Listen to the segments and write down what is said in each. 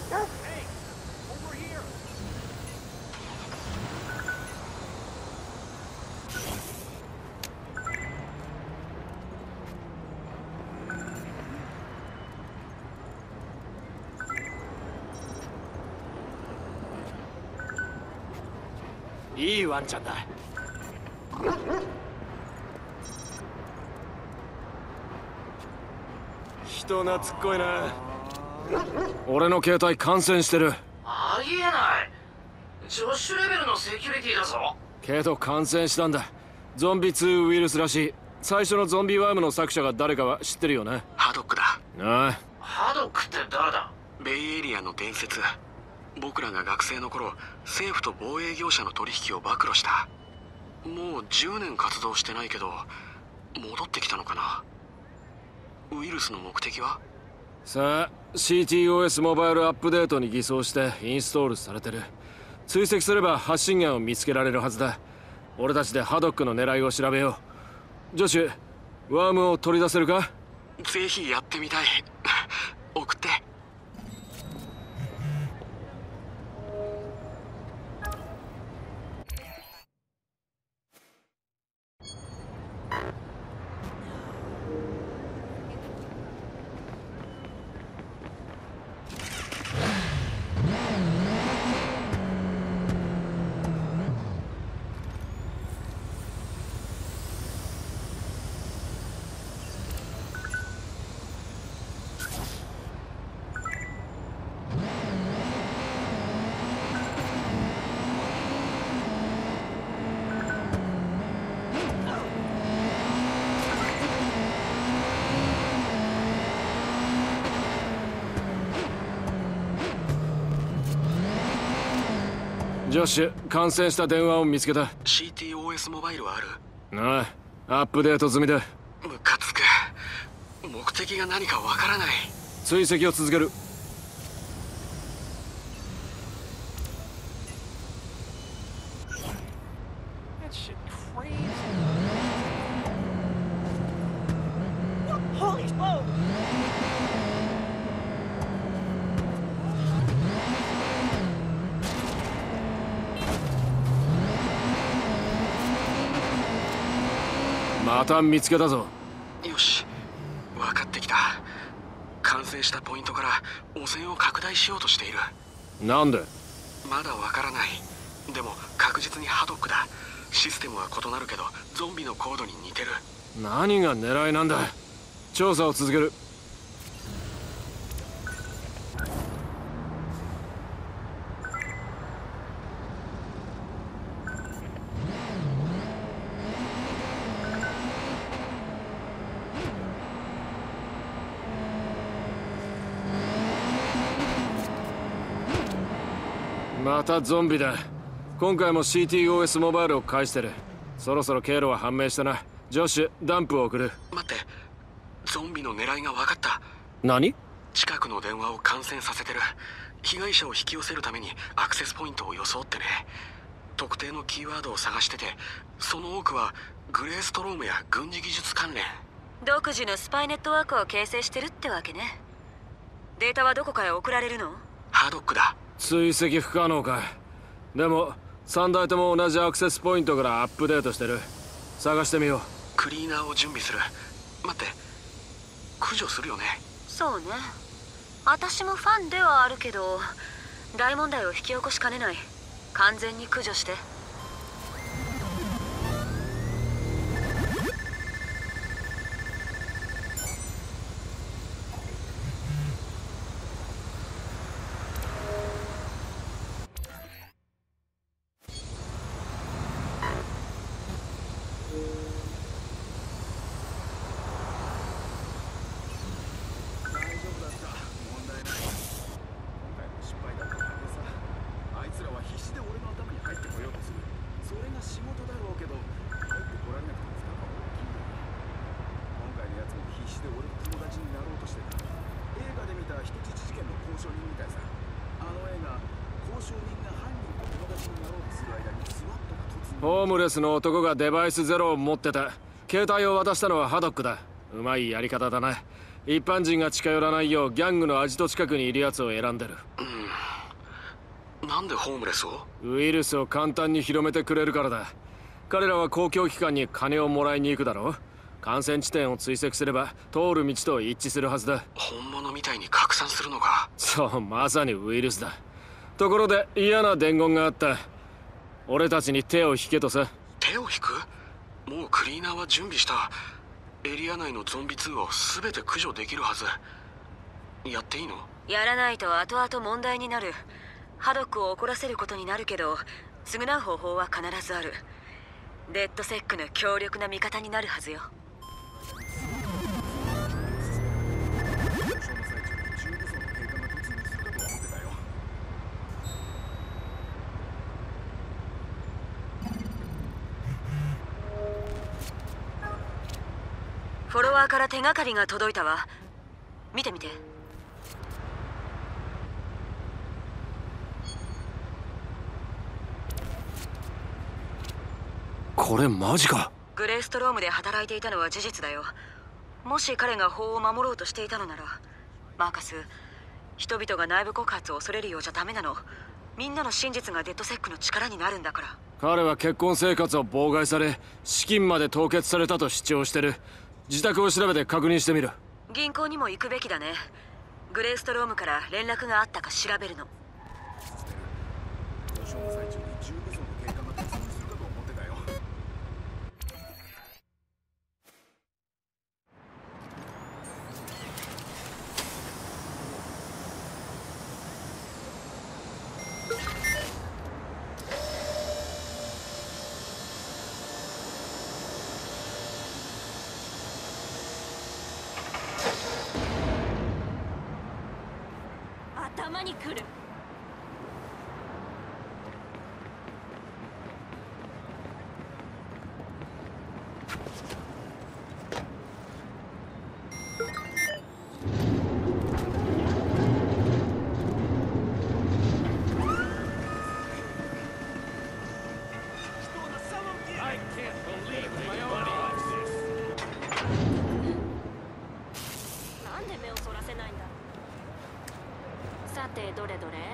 いいワンちゃんだ。人懐っこいな。俺の携帯感染してる。 ありえない。ジョッシュレベルのセキュリティだぞ。 けど感染したんだ。ゾンビ2ウイルスらしい。最初のゾンビワームの作者が誰かは知ってるよね。 ハドックだ。 ああ。 ハドックって誰だ？ ベイエリアの伝説。僕らが学生の頃、政府と防衛業者の取引を暴露した。もう10年活動してないけど、戻ってきたのかな。ウイルスの目的は？ さあ、CTOS モバイルアップデートに偽装してインストールされてる。追跡すれば発信源を見つけられるはずだ。俺たちでハドックの狙いを調べよう。ジョシュ、ワームを取り出せるか？ ぜひやってみたい。送って。 ジョッシュ、感染した電話を見つけた。 CTOS モバイルはある？ ああ、アップデート済みだ。 ムカつく。目的が何かわからない。 追跡を続ける。また見つけたぞ。 よし、分かってきた。完成したポイントから汚染を拡大しようとしている。 なんで？ まだわからない。でも確実にハドックだ。システムは異なるけどゾンビのコードに似てる。 何が狙いなんだ？調査を続ける。またゾンビだ。今回も CTOS モバイルを返してる。そろそろ経路は判明したな。ジョッシュ、ダンプを送る。 待って、ゾンビの狙いが分かった。 何？ 近くの電話を感染させてる。被害者を引き寄せるためにアクセスポイントを装ってね。特定のキーワードを探してて、その多くはグレーストロームや軍事技術関連。 独自のスパイネットワークを形成してるってわけね。データはどこかへ送られるの？ ハドックだ。 追跡不可能か。でも3台とも同じアクセスポイントからアップデートしてる。探してみよう。 クリーナーを準備する。待って、駆除するよね。 そうね。私もファンではあるけど、大問題を引き起こしかねない。完全に駆除して。ホームレスの男がデバイスゼロを持ってた。携帯を渡したのはハドックだ。うまいやり方だな。一般人が近寄らないようギャングのアジト近くにいるやつを選んでる。 なんでホームレスを？ ウイルスを簡単に広めてくれるからだ。彼らは公共機関に金をもらいに行くだろう。感染地点を追跡すれば通る道と一致するはずだ。 本物みたいに拡散するのか。 そう、まさにウイルスだ。ところで嫌な伝言があった。俺たちに手を引けとさ。 手を引く？もうクリーナーは準備した。エリア内のゾンビ2を全て駆除できるはず。やっていいの？ やらないと後々問題になる。ハドックを怒らせることになるけど、償う方法は必ずある。デッドセックの強力な味方になるはずよ。フォロワーから手がかりが届いたわ。見てみて。 これマジか。 グレイストロームで働いていたのは事実だよ。もし彼が法を守ろうとしていたのなら、マーカス、人々が内部告発を恐れるようじゃダメなの。みんなの真実がデッドセックの力になるんだから。 彼は結婚生活を妨害され、資金まで凍結されたと主張してる。自宅を調べて確認してみる。 銀行にも行くべきだね。グレイストロームから連絡があったか調べるの。頭に来る。なんで目をそらせないんだ。さてどれどれ。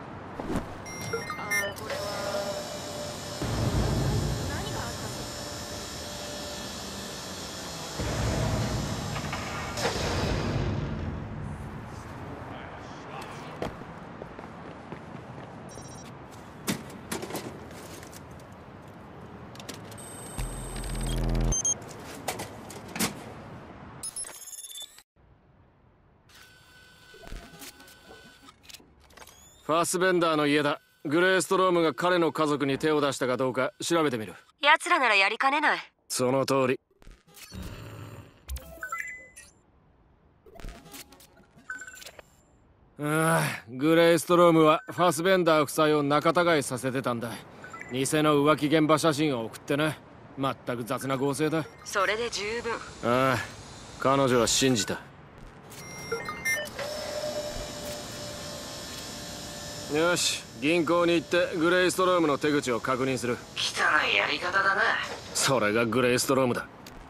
これは何があったの？ ファスベンダーの家だ。グレイストロームが彼の家族に手を出したかどうか調べてみる。 奴らならやりかねない。 その通り。グレイストロームはファスベンダー夫妻を仲違いさせてたんだ。偽の浮気現場写真を送ってな。まったく雑な合成だ。 それで十分。 ああ、彼女は信じた。よし、銀行に行ってグレイストロームの手口を確認する。 汚いやり方だな。 それがグレイストロームだ。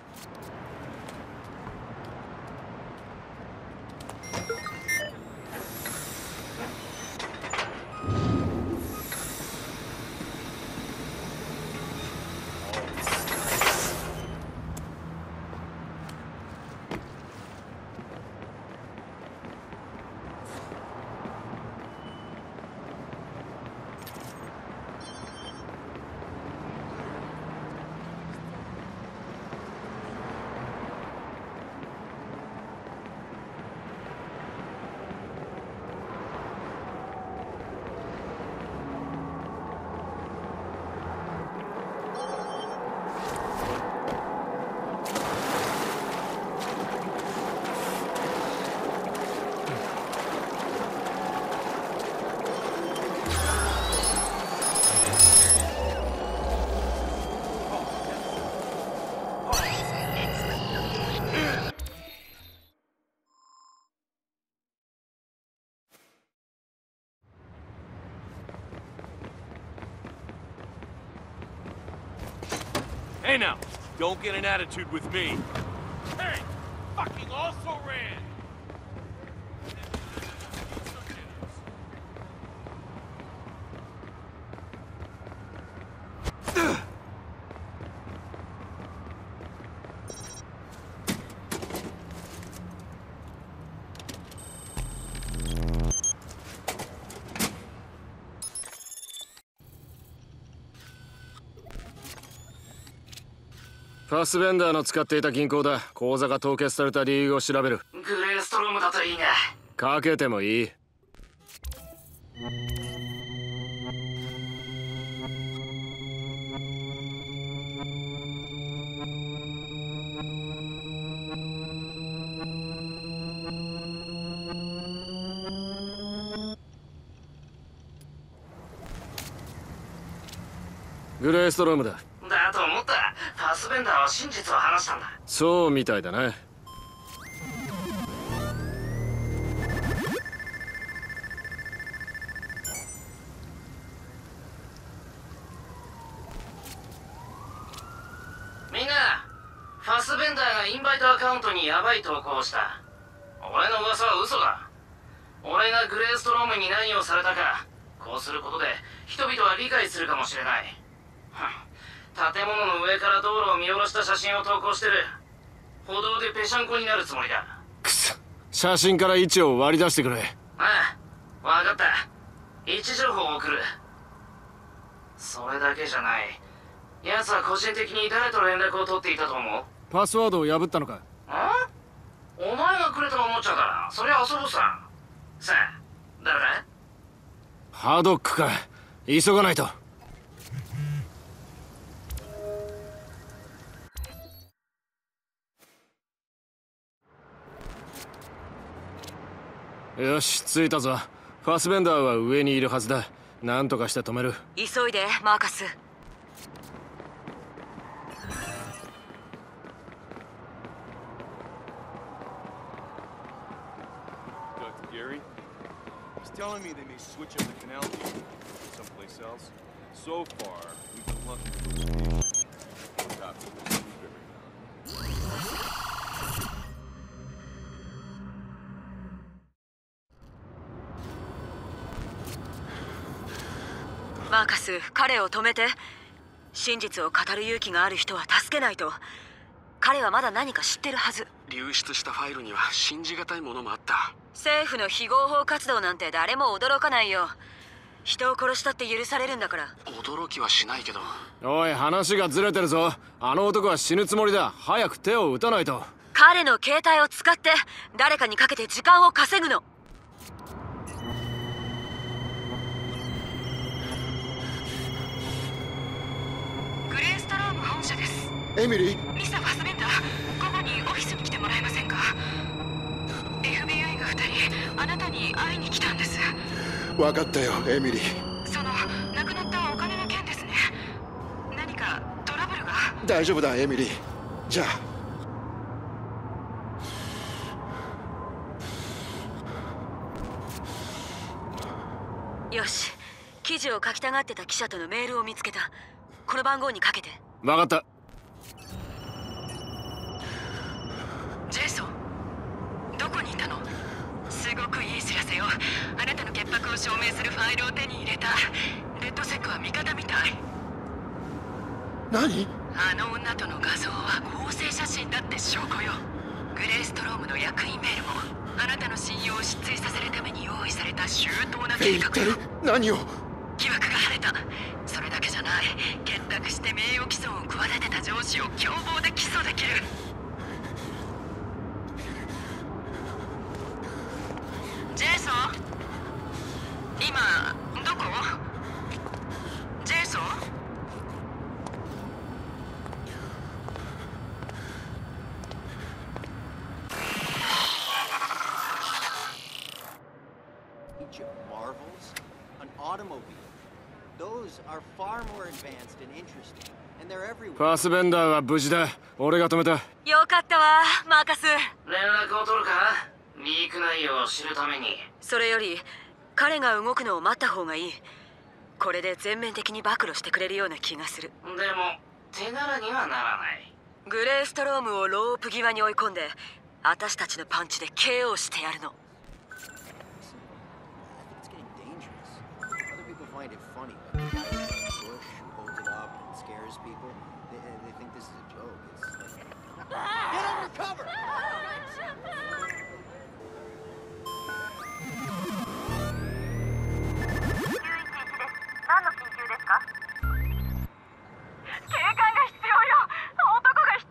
Hey now, don't get an attitude with me. Hey, fucking also ran. ファスベンダーの使っていた銀行だ。口座が凍結された理由を調べる。 グレーストロームだといいが。 かけてもいい。グレーストロームだ。 だと思った。ファスベンダーは真実を話したんだ。 そうみたいだな。 みんな、ファスベンダーがインバイトアカウントにヤバい投稿をした。俺の噂は嘘だ。俺がグレーストロームに何をされたか、こうすることで人々は理解するかもしれない。建物の上から道路を見下ろした写真を投稿してる。歩道でぺしゃんこになるつもりだ。 くそ、写真から位置を割り出してくれ。 ああ、わかった。位置情報を送る。それだけじゃない。奴は個人的に誰と連絡を取っていたと思う？ パスワードを破ったのか？ お前がくれたおもちゃだな。そりゃ遊ぶさ。さあ、誰だ？ ハドックか。急がないと。よし、着いたぞ。ファスベンダーは上にいるはずだ。なんとかして止める。 急いで、マーカス。 Dr. Gary? He's telling me they may switch up the canal team someplace else. So far, we've been lucky. Copy. Very マーカス、彼を止めて。真実を語る勇気がある人は助けないと。彼はまだ何か知ってるはず。 流出したファイルには信じがたいものもあった。 政府の非合法活動なんて誰も驚かないよ。人を殺したって許されるんだから。 驚きはしないけど。 おい、話がずれてるぞ。あの男は死ぬつもりだ。早く手を打たないと。 彼の携帯を使って誰かにかけて時間を稼ぐの。グレーストローム本社です。 エミリー、 ミスター・ファスベンダー、午後にオフィスに来てもらえませんか？ FBI が2人あなたに会いに来たんです。 分かったよ、エミリー。 その亡くなったお金の件ですね。何かトラブルが？ 大丈夫だ、エミリー。じゃあ。 よし、記事を書きたがってた記者とのメールを見つけた。この番号にかけて。 分かった。 ジェイソン、どこにいたの？すごくいい知らせよ。あなたの潔白を証明するファイルを手に入れた。レッドセックは味方みたい。 何？ あの女との画像は合成写真だって証拠よ。グレーストロームの役員メールもあなたの信用を失墜させるために用意された周到な計画よ。 何を？ 疑惑が晴れた。それだけじゃない。結託して名誉毀損を企てた上司を共謀で起訴できる。ジェイソン、今どこ？ジェイソン？ ファスベンダーは無事だ。俺が止めた。 よかったわ、マーカス。 連絡を取るか？リーク内容を知るために。 それより彼が動くのを待った方がいい。これで全面的に暴露してくれるような気がする。 でも手柄にはならない。 グレーストロームをロープ際に追い込んで私たちのパンチで KO してやるの。 何の緊急ですか？警官が必要よ。男が1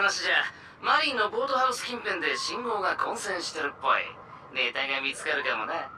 話じゃマリンのボートハウス近辺で信号が混線してるっぽい。ネタが見つかるかもな。